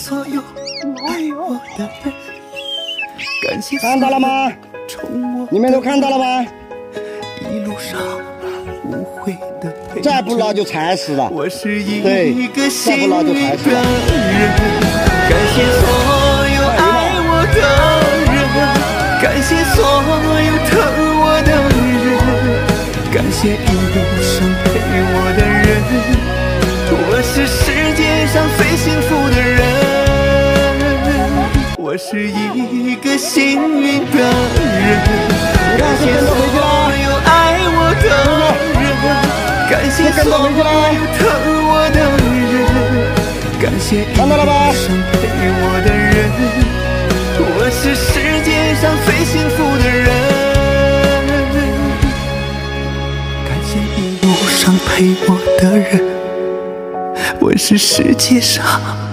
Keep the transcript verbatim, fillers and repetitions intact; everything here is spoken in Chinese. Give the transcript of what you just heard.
所有爱我的人，感谢看到了吗？你们都看到了吗？ 一路上无悔的陪再不拿就踩死了。 我是一个再不拿就踩死了。 感谢所有爱我的人，感谢所有疼我的人，感谢一路上陪我的人。我是世界上最幸福的人，我是一个幸运的人。感谢所有爱我的人，感谢所有疼我的人，感谢一路上陪我的人。我是世界上最幸福的人，感谢一路上陪我的人。我是世界上